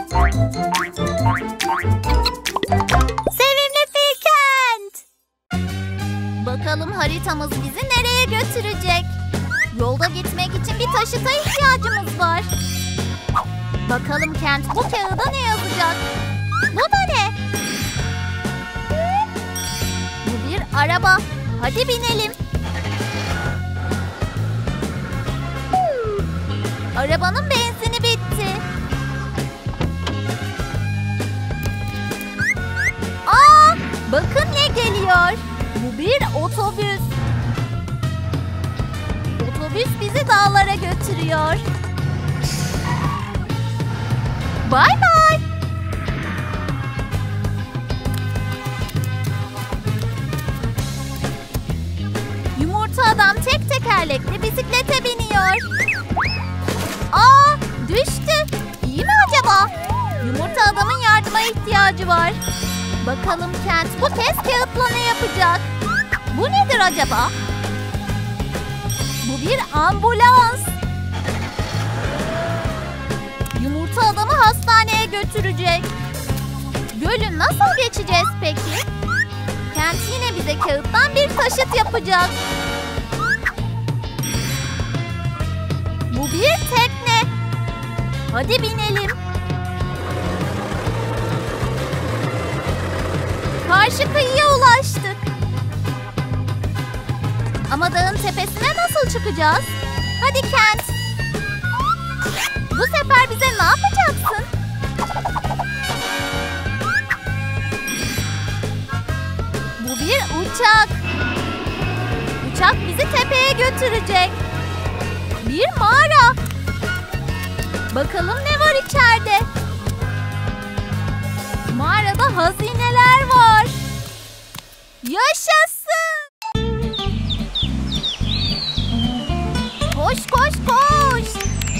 Sevimli Firkent. Bakalım haritamız bizi nereye götürecek? Yolda gitmek için bir taşıta ihtiyacımız var. Bakalım Kent bu kağıda ne yazacak? Bu da ne? Bu bir araba. Hadi binelim. Arabanın benzini bitti. Aa, bakın ne geliyor. Bu bir otobüs. Otobüs bizi dağlara götürüyor. Bay bay. Yumurta adam tek tekerlekli bisiklete biniyor. Aa, düştü. İyi mi acaba? Yumurta adamın yardıma ihtiyacı var. Bakalım Kent bu kez kağıtla ne yapacak? Bu nedir acaba? Bu bir ambulans. Yumurta adamı hastaneye götürecek. Gölü nasıl geçeceğiz peki? Kent yine bize kağıttan bir taşıt yapacak. Bu bir tekne. Hadi binelim. Karşı kıyıya ulaştık. Ama dağın tepesine nasıl çıkacağız? Hadi Kent. Bu sefer bize ne yapacaksın? Bu bir uçak. Uçak bizi tepeye götürecek. Bir mağara. Bakalım ne var içeride? Mağarada hazineler var. Yaşasın! Koş koş koş!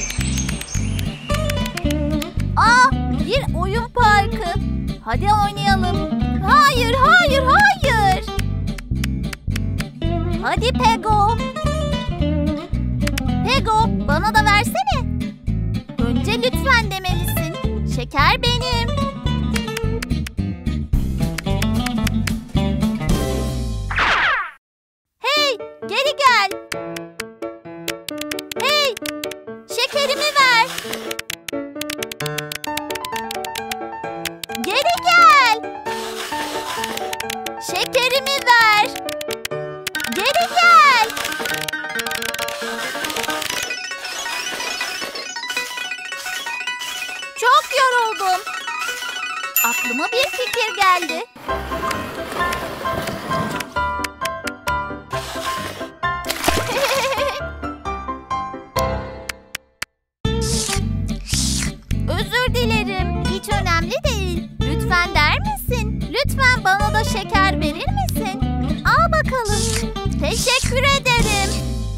Aa, bir oyun parkı. Hadi oynayalım. Hayır, hayır, hayır. Hadi Pego. Pego, bana da versene. Önce lütfen demelisin. Şeker benim. Hey, geri gel. Hey, şekerimi ver. Geri gel. Şekerimi ver. Geri gel. Çok yoruldum. Aklıma bir fikir geldi. Özür dilerim. Hiç önemli değil. Lütfen der misin? Lütfen bana da şeker verir misin? Al bakalım. Teşekkür ederim.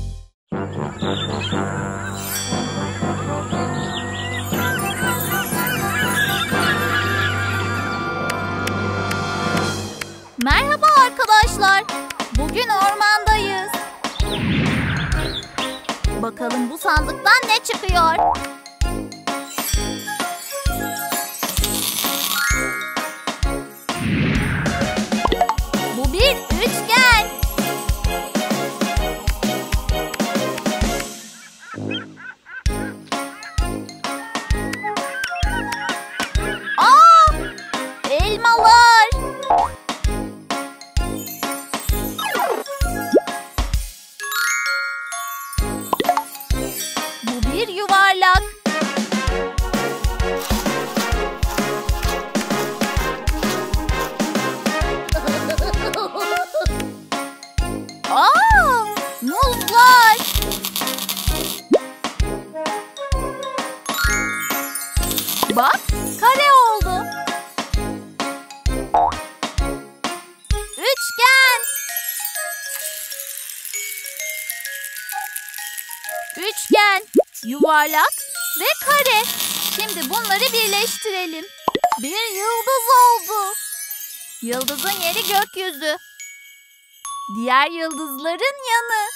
Merhaba arkadaşlar. Bugün ormandayız. Bakalım bu sandıktan ne çıkıyor? Bu bir üçgen. Aa! Elmalar. Bu bir yuvarlak. Aa, muzlar. Bak, kare oldu. Üçgen. Üçgen, yuvarlak ve kare. Şimdi bunları birleştirelim. Bir yıldız oldu. Yıldızın yeri gökyüzü. Diğer yıldızların yanı.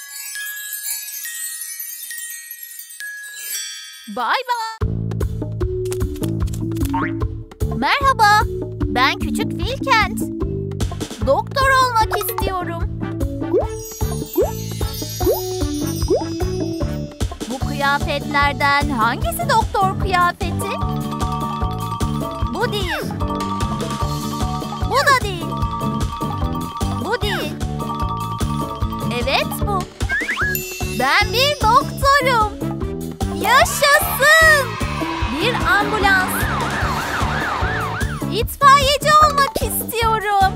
Bay bay. Merhaba, ben Küçük Fil Kent. Doktor olmak istiyorum. Bu kıyafetlerden hangisi doktor kıyafeti? Bu değil. Bu da değil. Bu değil. Evet bu. Ben bir doktorum. Yaşasın. Bir ambulans. İtfaiyeci olmak istiyorum.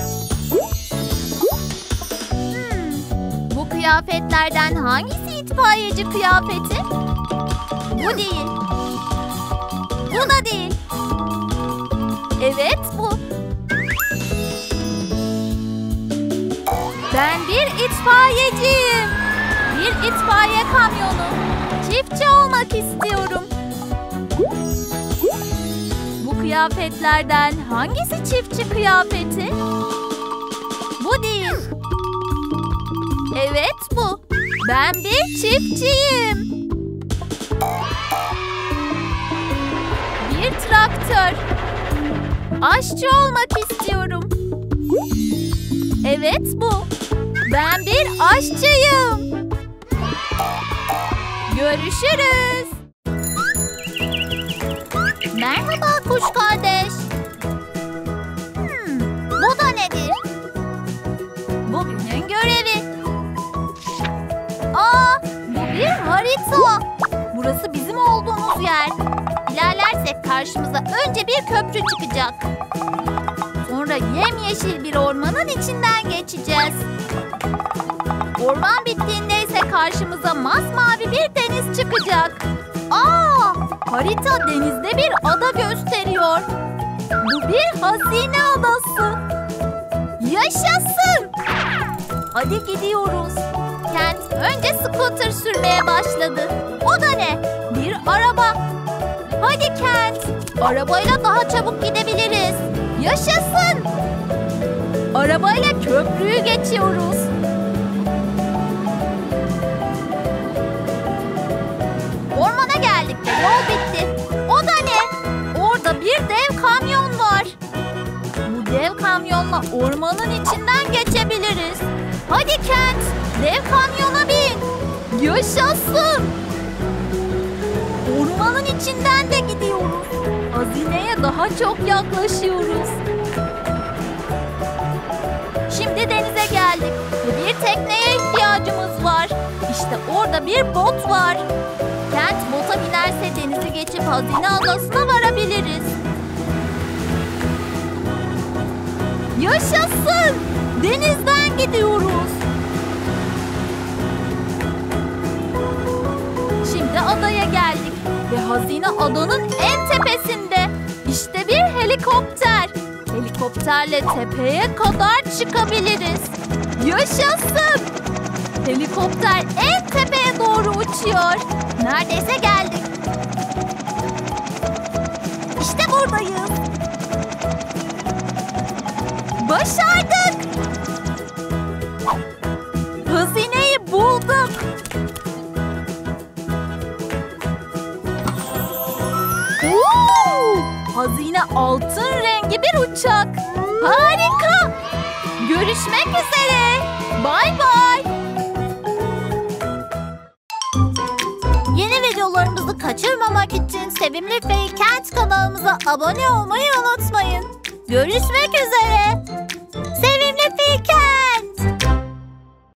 Bu kıyafetlerden hangisi itfaiyeci kıyafeti? Bu değil. Bu da değil. Evet bu. Ben bir itfaiyeciyim. Bir itfaiye kamyonu. Çiftçi olmak istiyorum. Bu kıyafetlerden hangisi çiftçi kıyafeti? Bu değil. Evet bu. Ben bir çiftçiyim. Bir traktör. Aşçı olmak istiyorum. Evet bu. Ben bir aşçıyım. Görüşürüz. Merhaba kuş kardeş. Bu da nedir? Bugünün görevi. Bu bir harita. Burası bizim olduğumuz yer. İlerlersek karşımıza önce bir köprü çıkacak. Sonra yemyeşil bir ormanın içinden geçeceğiz. Orman bittiğinde ise karşımıza masmavi bir deniz çıkacak. Harita denizde bir ada gösteriyor. Bu bir hazine adası. Yaşasın! Hadi gidiyoruz. Kent önce scooter sürmeye başladı. O da ne? Bir araba. Hadi Kent. Arabayla daha çabuk gidebiliriz. Yaşasın! Arabayla köprüyü geçiyoruz. Ormana geldik ve yol bitti. O da ne? Orada bir dev kamyon var. Bu dev kamyonla ormanın içinden geçebiliriz. Hadi Kent, dev kamyona bin. Yaşasın! Ormanın içinden de gidiyoruz. Hazineye daha çok yaklaşıyoruz. Şimdi denize geldik ve bir tekneye ihtiyacımız var. İşte orada bir bot var. Kent bota binerse denizi geçip hazine adasına varabiliriz. Yaşasın! Denizden gidiyoruz. Şimdi adaya geldik ve hazine adanın en tepesinde. İşte bir helikopter. Helikopterle tepeye kadar çıkabiliriz. Yaşasın! Helikopter en tepeye doğru uçuyor. Neredeyse geldik. İşte buradayız. Başardık! Hazineyi bulduk. Hazine altın rengi bir uçak. Harika! Görüşmek üzere. Bay bay. Yeni videolarımızı kaçırmamak için Sevimli Fil Kent kanalımıza abone olmayı unutmayın. Görüşmek üzere.